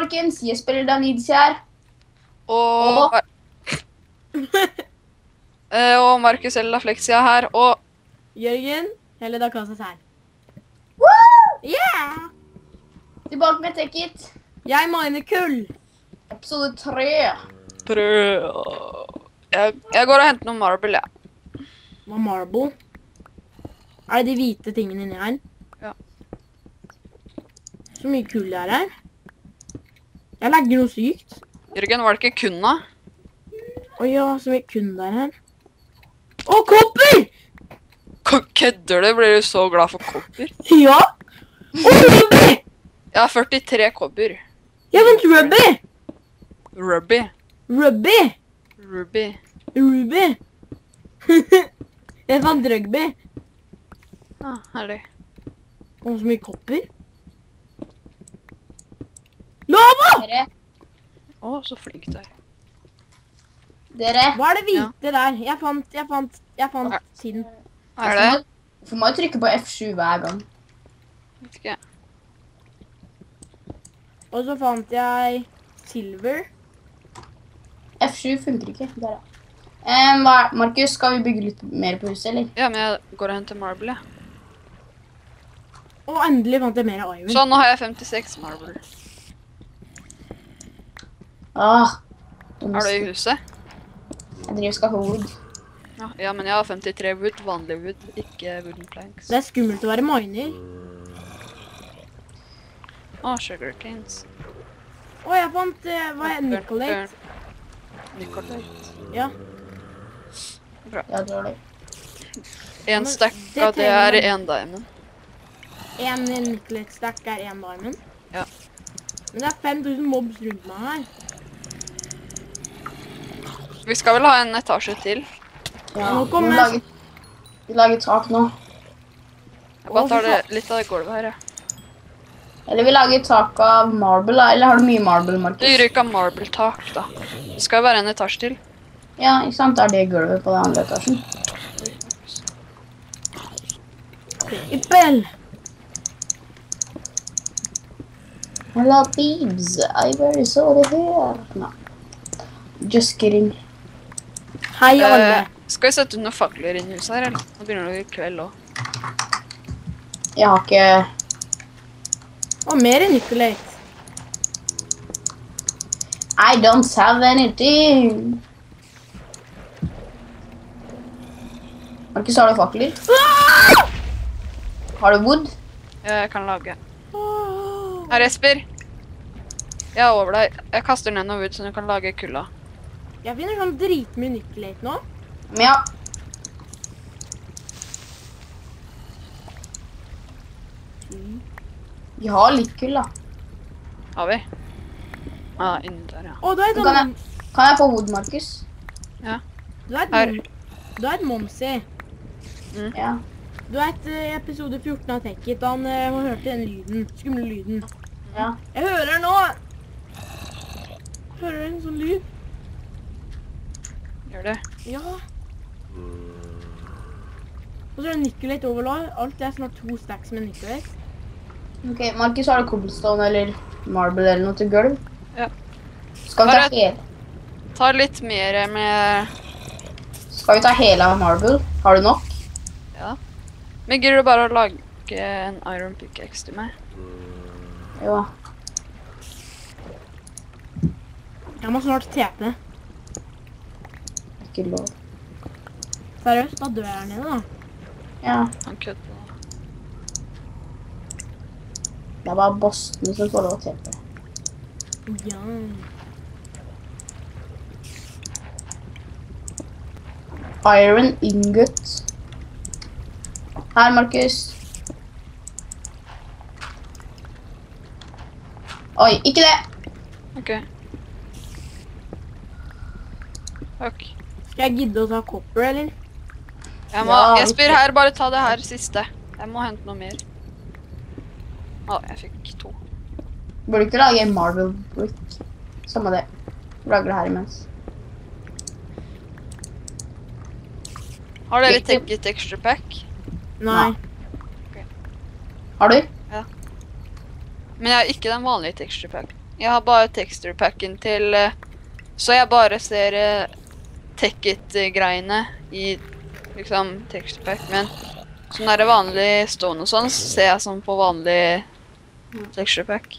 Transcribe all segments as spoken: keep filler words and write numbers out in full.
folkens. Jesper Danidis her. Og... Og- Eh, og Markus Ella Flexia her, og... Jørgen, hele da kasses her. Woo! Yeah! Tilbake med Tekit. Jeg miner kull. Episode tre. Prøv... Jeg, jeg går og henter noen marble, ja. Hva er marble? Er det de hvite tingene inni her? Ja. Så mye kull det er her. Jeg legger noe sykt. Jørgen, var det ikke kunna? Å ja, så mye kull det er her. Å, kopper! K- Kødder du? Blir du så glad for kobber? Ja! Å, rubby! Jeg har førtitre kobber. Jeg vant rubby! Rubby. Rubby! Ruby. Ruby! Jeg fant rugby. Ah, herlig. Og så mye kopper. Lava! Dere, Å, så flink du er. dere. Hva er det hvite der? Jeg fant, jeg fant, jeg fant siden. Er det? Hvorfor må jeg trykke på F sju hver gang? Vet ikke. Og så fant jeg silver. F sju funker ikke. Der, ja. Um, hva, Markus, skal vi bygge litt mer på huset, eller? Ja, men jeg går og henter marble, ja. Og endelig fant jeg mer iron. Så nå har jeg femtiseks marble. Ah, Er du i huset? Jeg driver og skal få wood. Ja, ja, men jeg har femtitre wood, vanlig wood, ikke wooden planks. Det er skummelt å være miner. Å, sugar canes. Å, jeg fant, eh, hva er Nicolate? Nicolate. Ja. Ja, det var det. En Men stack det av det er trenger en diamond. En Nicolate stack er en diamond. Ja. Men det er fem tusen mobs rundt meg her. Vi skal vel ha en etasje til. Ja, Nå vi kommer- lager, vi lager tak nå. Jeg bare Å, tar fy det, litt av det gulvet her, ja. Eller vi lager tak av marble, da. Eller har du mye marble, Det Markus? gjør ikke marble-tak, da. Det skal jo være en etasje til. Ja, ikke sant? Da er det gulvet på den andre etasjen. Ippel! Hello, Beebs. I very sorry here. No. Just kidding. Hei alle. Eh, skal vi sette ut noen fakler inn i huset her, eller? Nå begynner det å bli kveld også. Jeg har ikke... Og mer Nicolate. I don't have anything. Markus, har du fakler? Har du wood? Jeg kan lage. Åh. Her, Esper. Jeg er over deg. Jeg kaster ned noe wood, så du kan lage kulla. Jeg finner sånn dritmye Nicolate nå. Men ja. Vi har litt kull, da. Har vi? Ja, inni der, ja. Å, du er et Kan jeg, sånn... kan jeg få wood, Markus? Du er et Her. mom... Du er et momsi. Ja. Du er et eh, episode fjorten av Tekit. Han uh, hørte den lyden. Skumle lyden. Ja. Jeg hører den nå! Hører du en sånn lyd? Gjør det. Ja. Og så er det Nicolate overall. Alt er snart to stacks med Nicolate. Ok, Markus, har du cobblestone eller marble eller noe til gulv? Ja. Skal vi Har ta et- hele, Ta litt mer med... skal vi ta hele av marble? Har du nok? Ja. Men gidder du bare å lage en iron pickaxe til meg? Jo. Jeg må snart tepe. Ikke lov. Seriøst, da dør jeg her nede da. Ja. Han kødder. Det er bare Boston som får lov å tepe. Ja. Iron ingot. Her, Markus. Oi, ikke det! Ok. Takk. Skal jeg gidde å ta copper, eller? Jeg må... Ja, Jesper, ok. her, bare ta det her siste. Jeg må hente noe mer. Å, jeg fikk to. Burde ikke lage en marble brick. Samme det. Lager det her imens. Har dere Ikke- tenkt texture pack? Nei. Har du? Men jeg har ikke den vanlige texture pack. Jeg har bare texture packen til, eh, så jeg bare ser uh, tech-it-greiene i, liksom, texture pack, men sånn er det vanlig stone og sånn, så ser jeg sånn på vanlig texture pack.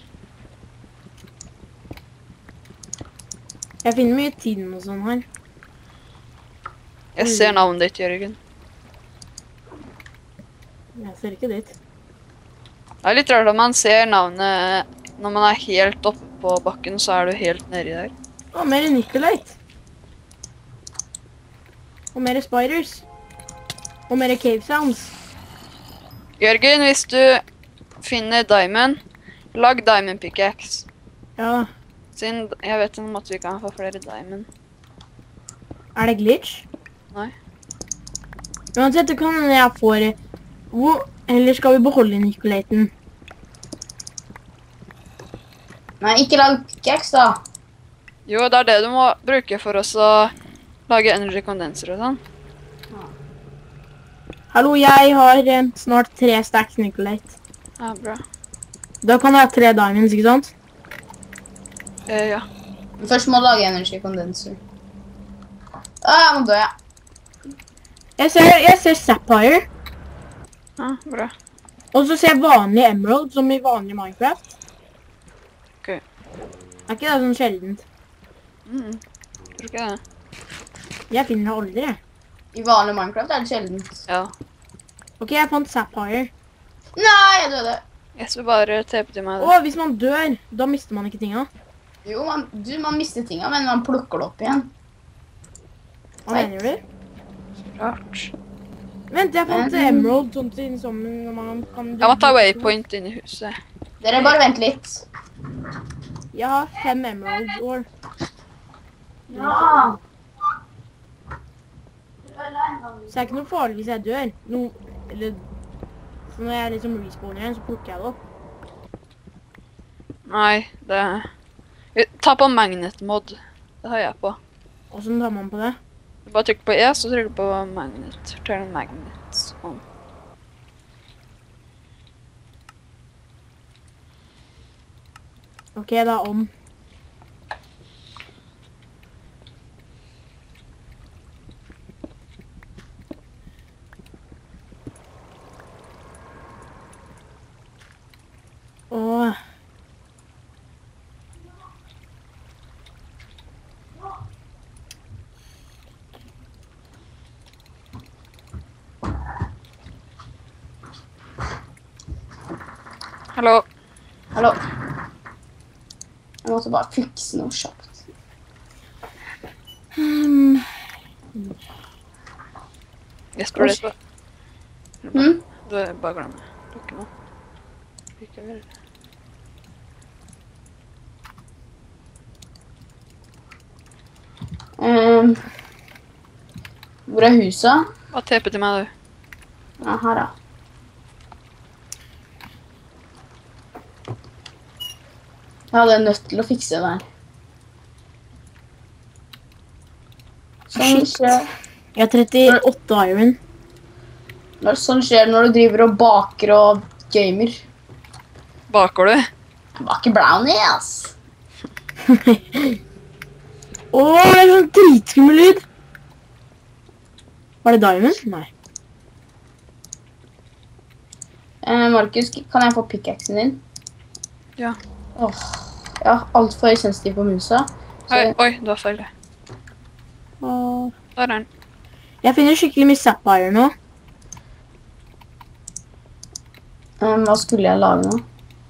Jeg finner mye tiden og sånn her. Jeg ser navnet ditt, Jørgen. Jeg ser ikke dit. Det er litt rart at man ser navnet når man er helt oppe på bakken, så er du helt nedi der. Å, mer Nicolite. Og mer spiders. Og mer cave sounds. Jørgen, hvis du finner diamond, lag diamond pickaxe. Ja, Siden jeg vet om at vi kan få flere diamond. er det glitch? Nei. Uansett, det kan hende jeg får... Hvor eller skal vi beholde Nicoliten? Nei, ikke lag pickaxe da. Jo, det er det du må bruke for oss å lage energy condenser og sånn. Hallo, jeg har eh, snart tre stacks Nicolite. Ja, bra. Da kan jeg ha tre diamonds, ikke sant? Eh, ja. Men først må du lage energy condenser. Ah, nå dør jeg. Jeg ser, jeg ser sapphire. Ja, bra. Og så ser jeg vanlig emerald, som i vanlig Minecraft. Ok. Er ikke det sånn sjeldent? Mm. Tror ikke det. Jeg finner det aldri. I vanlig Minecraft er det sjeldent. Ja. Ok, jeg fant sapphire. Nei, jeg døde. Jeg skal bare tepe til meg Og hvis man dør, da mister man ikke tinga. Jo, man, du, man mister tinga, men man plukker det opp igjen. Hva Nei. mener du? det. Rart. Vent, jeg fant Mm. emerald sånn til sammen når man kan... Jeg må ta waypoint inn i huset. Dere bare vent litt. Jeg har fem emeralds år. Ja. Så det er ikke noe farlig hvis jeg dør. No, eller... Så når jeg liksom respawner igjen, så plukker jeg det opp. Nei, det... Ta på magnet mod. Det har jeg på. Hvordan tar man på det? Du bare trykker på E, så trykker du på magnet. Turn magnet on. Ok, da om. Åh. Hallo. Hallo. Jeg måtte bare fikse noe kjapt. Hmm. Jesper, det så. Hm? Du er bare glem det. Lukke nå. Likevel. Um, hvor er huset? Bare tepe til meg, du. Ja, her da. Jeg hadde nødt til å fikse det her. Sånn Shit. skjer, Jeg har trettiåtte iron. når, sånn skjer det når du driver og baker og gamer. Baker du? Jeg baker brownie, ass. Åh, det er sånn dritskummel lyd. Var det diamond? Nei. Eh, Markus, kan jeg få pickaxen din? Ja. Åh, ja, alt for sensitiv på musa. Så, Oi, oi, du har feil. Åh. Der er den. Jeg finner skikkelig mye sapphire nå. eh, hva skulle jeg lage nå?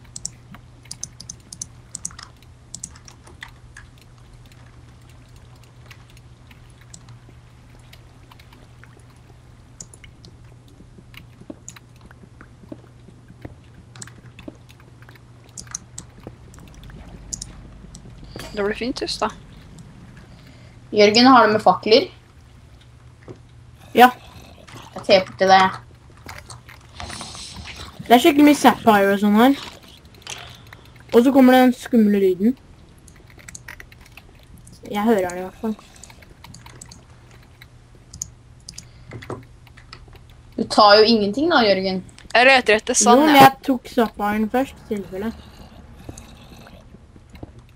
Det blir fint hus, da. Jørgen, har du med fakler? Ja. Jeg teper til deg. Det er skikkelig mye sapphire og sånn her. Og så kommer den skumle lyden. Jeg hører den i hvert fall. Du tar jo ingenting da, Jørgen. Jeg leter etter Jo, sand, men ja. jeg tok sapphire først, i tilfelle.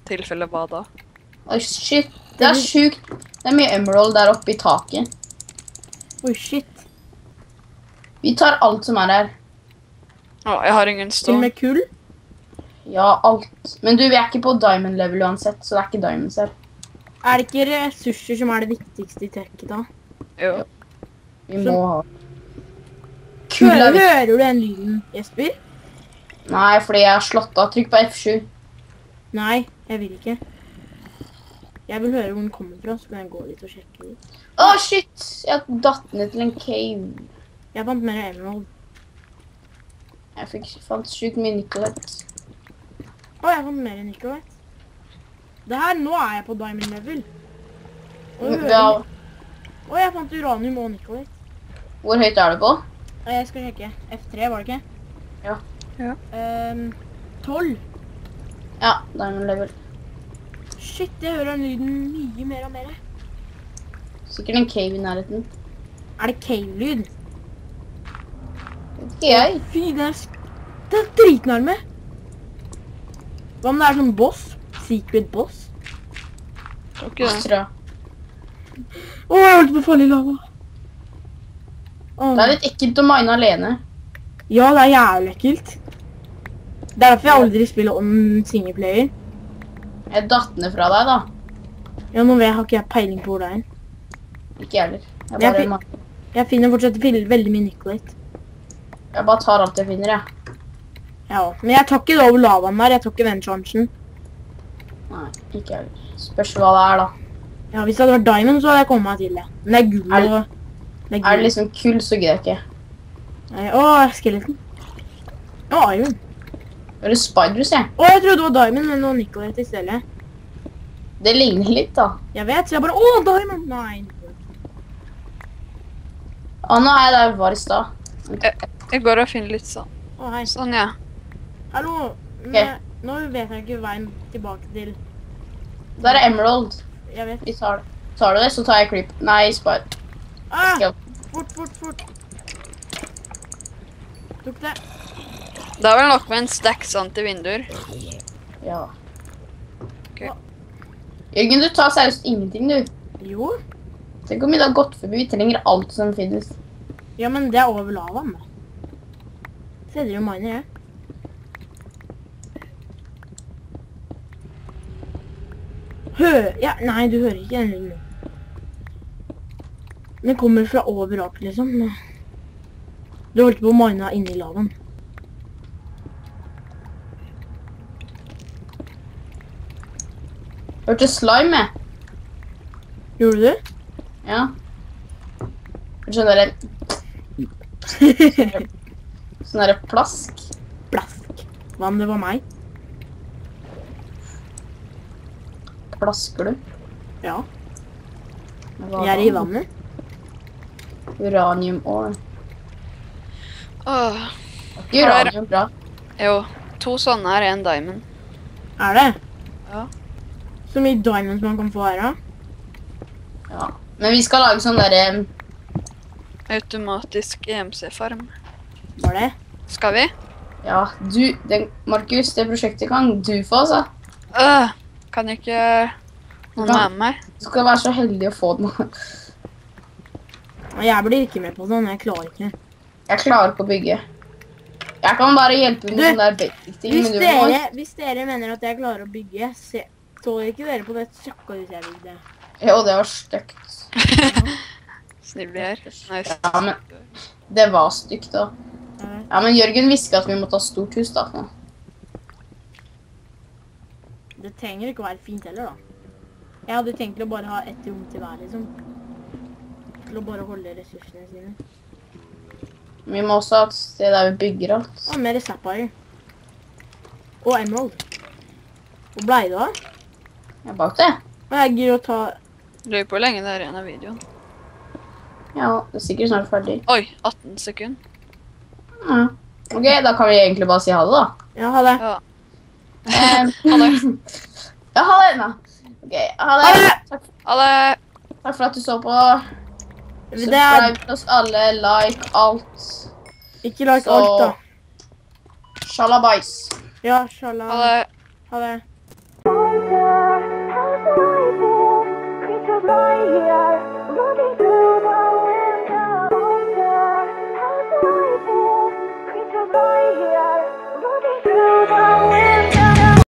tilfelle hva da? Oi, shit. Det er sjukt. Det er mye emerald der oppe i taket. Oi, shit. Vi tar alt som er her. Å, jeg har ingen Til og stone. med kull. Ja, alt. Men du, vi er ikke på diamond level uansett, så det er ikke diamonds her. Er det ikke ressurser som er det viktigste i trekket da? Jo. Vi Så- må ha. Kull Hører, er viktig. hører du den lyden, Jesper? Nei, fordi jeg har slått av. Trykk på F sju. Nei, jeg vil ikke. Jeg vil høre hvor den kommer fra, så kan jeg gå dit og sjekke det. Å, shit! Jeg datt ned til en cave. Jeg fant mer emerald. Jeg fikk, fant sjukt mye nikkelet. Å, jeg fant mer nikkelett. Det her, nå er jeg på diamond level. Og du hører... Ja, Å, jeg fant uranium og nikkelett. hvor høyt er du på? Jeg skal sjekke. F tre, var det ikke? Ja. Ja. Ehm, tolv. Ja, diamond level. Shit, jeg hører den lyden mye mer og mer. Sikkert en cave i nærheten. Er det cave-lyd? Vet ikke jeg. Fy, det er, sk- det er dritnærme. Hva om det er sånn boss? Secret boss? Tror ikke det. Tror jeg. Å, jeg holdt på å falle i lava. Åh. Det er litt ekkelt å mine alene. Ja, det er jævlig ekkelt. Det er derfor jeg aldri spiller om singleplayer. Jeg datt ned fra deg, da. Ja, nå vet jeg, har ikke jeg peiling på hvor det er. Ikke jeg heller. Jeg Jeg bare, fikk- ma- Jeg finner fortsatt vel- veldig mye nikkelite. jeg bare tar alt jeg finner, jeg. Ja, men jeg tar ikke det over lavaen der, jeg tar ikke den sjansen. Nei, ikke jeg heller. Spørs hva det er, da. Ja, hvis det hadde vært diamond, så hadde jeg kommet meg til det. Men det er gull Er det- og... Det er Er det gull. liksom kull, så gidder jeg ikke. Nei, Åh, skeleton. Åh, iron. Hører spiders, jeg. Åh, jeg trodde det var diamond, men det var nikkelite i stedet. Det ligner litt, da. Jeg vet, så jeg bare, åh, diamond! Nei. Å, nå er jeg der vi var i stad. Jeg går og finner litt sånn. Åh, hei. Sånn, ja. Hallo, men nå vet jeg ikke veien tilbake til... Der er emerald. Jeg vet. Vi tar det. Tar du det, så tar jeg creep. Nei, spider. Ah! Ja. Fort, fort, fort. Tok det. Det er vel nok med en stack sånn til vinduer. Ja. Ok. Jørgen, du tar seriøst ingenting, du. Jo. Tenk om vi da har gått forbi. Vi trenger alt som finnes. Ja, men det er over lavaen, da. Sedder jo miner, jeg. Hø... Ja, nei, du hører ikke den lyden. Den kommer fra overalt, liksom. Du holdt på å mine inni lavaen. Hørte slime, jeg. Gjorde du? Ja. Skjønner dere? Sånn der plask. Plask. Hva om det var meg? Plasker du? Ja. Med hva Jeg er da? i vannet. Uranium ore. Åh. Ikke uranium bra. Jo, to sånne er en diamond. Er det? Ja. Så mye diamonds man kan få her, da. Ja. Men vi skal lage sånn der... Automatisk E M C-farm. Var det? Skal vi? Ja, du... Den, Markus, det prosjektet kan du få, altså. Øh, kan ikke noen Ja. være med meg? Du skal være så heldig å få den. Nei, Jeg blir ikke med på sånn, jeg klarer ikke. Jeg klarer ikke å bygge. Jeg kan bare hjelpe med Du, sånne der basic ting, Hvis men du må... dere, hvis dere mener at jeg klarer å bygge, se, så ikke dere på det søkkahuset jeg bygde. Jo, det var stygt. Snill vi er. Nice. Ja, men det var stygt da. Ja. Ja, men Jørgen visste at vi måtte ha stort hus da. Det trenger ikke å være fint heller, da. Jeg hadde tenkt til å bare ha ett rom til hver, liksom. Til å bare holde ressursene sine. Vi må også ha et sted der vi bygger alt. Og mer sapphire. Og emerald. Hvor ble det da? Jeg bak det. Og jeg gir å ta... Lurer på hvor lenge det er igjen av videoen. Ja, det er sikkert snart ferdig. Oi, atten sekunder. Ja. Ok, da kan vi egentlig bare si ha det da. Ja, ha det. Ja. Eh, Ha det. ja, ha det da. Ok, ha Ha det. det! Takk, Ha det! takk for at du så på. Det er... Subscribe til oss alle, like alt. Ikke like Så- alt, da. Shalabais. Ja, shalom. Ha det! Ha det. winter, how's the way feel? Creatures lie here.